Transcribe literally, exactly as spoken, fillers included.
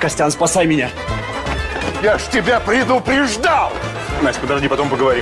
Костян, спасай меня. Я ж тебя предупреждал! Настя, подожди, потом поговорим.